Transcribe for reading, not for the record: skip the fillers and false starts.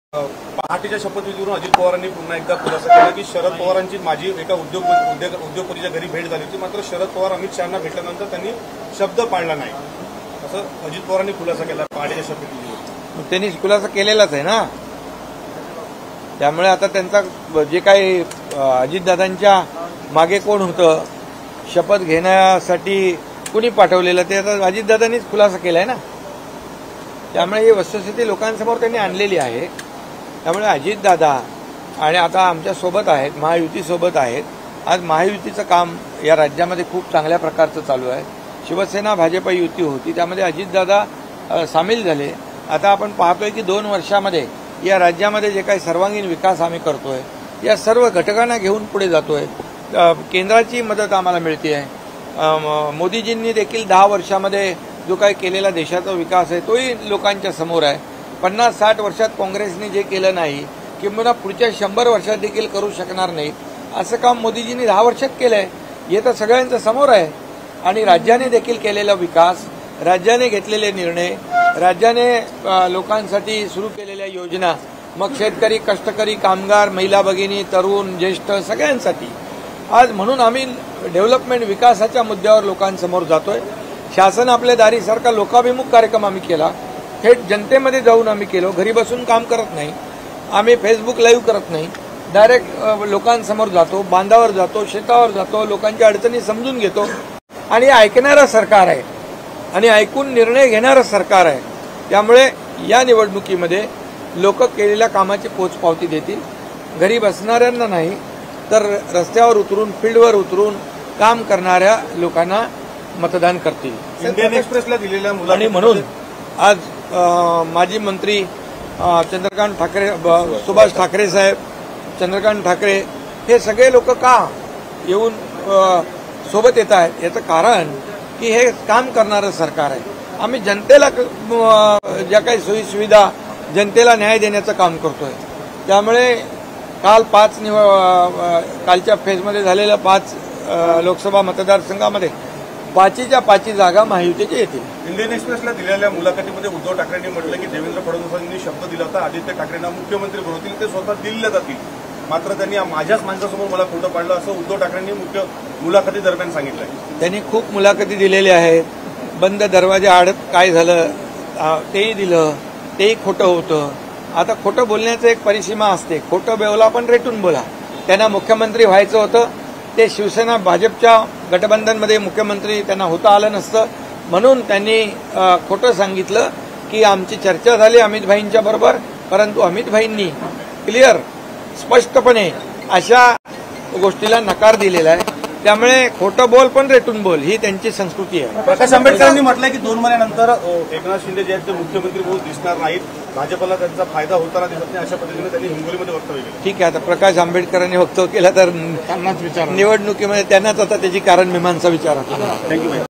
पहाटेच्या शपथविधीवरून अजित पवारांनी पुन्हा एकदा खुलासा केला की शरद पवारांची माझी एका उद्योगपतीच्या घरी भेट झाली होती, मात्र शरद पवार अमित शहांना भेटल्यानंतर त्यांनी शब्द पाळला नाही, असं अजित पवारांनी खुलासा केला पहाटेच्या शपथविधीवर. त्यांनी खुलासा केलेलाच आहे ना. त्यामुळे आता त्यांचा जे काही अजितदादांच्या मागे कोण होतं, शपथ घेण्यासाठी कुणी पाठवलेलं, ते आता अजितदादांनीच खुलासा केलाय ना. त्यामुळे ही वस्तुस्थिती लोकांसमोर त्यांनी आणलेली आहे. त्यामुळे अजितदादा आणि आता आमच्या सोबत आहेत, महायुतीसोबत आहेत. आज महायुतीचं काम या राज्यामध्ये खूप चांगल्या प्रकारचं चालू आहे. शिवसेना भाजप युती होती, त्यामध्ये अजितदादा सामील झाले. आता आपण पाहतोय की 2 वर्षामध्ये या राज्यामध्ये जे काही सर्वांगीण विकास आम्ही करतोय, या सर्व घटकांना घेऊन पुढे जातोय. केंद्राची मदत आम्हाला मिळते आहे. मोदीजींनी देखील 10 वर्षामध्ये जो काही केलेला देशाचा विकास आहे तोही लोकांच्या समोर आहे. 50-60 वर्षात काँग्रेसने जे केलं नाही किंवा पुढच्या 100 वर्षात देखील करू शकणार नाही, असं काम मोदीजींनी 10 वर्षात केलंय. हे तर सगळ्यांच्या समोर आहे. आणि राज्याने देखील केलेला विकास, राज्याने घेतलेले निर्णय, राज्याने लोकांसाठी सुरू केलेल्या योजना, मग शेतकरी, कष्टकरी, कामगार, महिला भगिनी, तरुण, ज्येष्ठ सगळ्यांसाठी आज म्हणून आम्ही डेव्हलपमेंट विकासाच्या मुद्द्यावर लोकांसमोर जातोय. शासन आपल्या दारीसारखा लोकाभिमुख कार्यक्रम आम्ही केला. थेट जनतेमध्ये जाऊन आम्ही केलो. घरी बसून काम करत नाही आम्ही, फेसबुक लाईव्ह करत नाही, डायरेक्ट लोकांसमोर जातो, बांधावर जातो, शेतावर जातो, लोकांच्या अडचणी समजून घेतो. आणि ऐकणारं सरकार आहे आणि ऐकून निर्णय घेणारं सरकार आहे. त्यामुळे या निवडणुकीमध्ये लोक केलेल्या कामाची पोचपावती देतील. घरी बसणाऱ्यांना नाही तर रस्त्यावर उतरून, फील्डवर उतरून काम करणाऱ्या लोकांना मतदान करतील. इंडियन एक्सप्रेसला दिलेल्या आणि म्हणून आज माजी मंत्री चंद्रकांत ठाकरे, सुभाष ठाकरे साहेब, चंद्रकांत ठाकरे हे सगळे लोक का येऊन सोबत येत आहेत, याचं कारण की हे काम करणारं सरकार आहे. आम्ही जनतेला ज्या काही सोयी सुविधा, जनतेला न्याय देण्याचं काम करतोय. त्यामुळे काल कालच्या फेजमध्ये झालेल्या 5 लोकसभा मतदारसंघामध्ये 5च्या 5 जागा महायुतीच्या येतील. इंडियन एक्सप्रेसला दिलेल्या मुलाखतीमध्ये उद्धव ठाकरेंनी म्हटलं की देवेंद्र फडणवीसांनी शब्द दिला होता आदित्य ठाकरेंना मुख्यमंत्री बनवतील, ते स्वतः दिल्लीला जातील, मात्र त्यांनी माझ्याच माणसासमोर मला खोटं पाडलं, असं उद्धव ठाकरेंनी मुलाखती दरम्यान सांगितलंय. त्यांनी खूप मुलाखती दिलेल्या आहेत. बंद दरवाजा आड काय झालं तेही दिलं, तेही खोटं होतं. आता खोटं बोलण्याचं एक परिसीमा असते. खोटं बोला पण रेटून बोला. त्यांना मुख्यमंत्री व्हायचं होतं, ते शिवसेना भाजपच्या गठबंधनमध्ये मुख्यमंत्री त्यांना होता आलं नसतं, म्हणून त्यांनी खोटं सांगितलं की आमची चर्चा झाली अमित भाईंच्या बरोबर, परंतु अमित भाईंनी क्लिअर स्पष्टपणे अशा गोष्टीला नकार दिलेला आहे. त्यामुळे खोटं बोल पण रेटून बोल ही त्यांची संस्कृती आहे. प्रकाश आंबेडकरांनी म्हटलंय की 2 महिन्यानंतर एकनाथ शिंदे जे आहेत ते मुख्यमंत्री म्हणून दिसणार नाहीत, भाजपला त्यांचा फायदा होताना दिसत नाही, अशा पद्धतीने त्यांनी हिंगोलीमध्ये वक्तव्य केलं. ठीक आहे, आता प्रकाश आंबेडकरांनी वक्तव्य केलं तर निवडणुकीमध्ये त्यांनाच आता त्याची कारण मीमांसा विचारा. थँक्यू.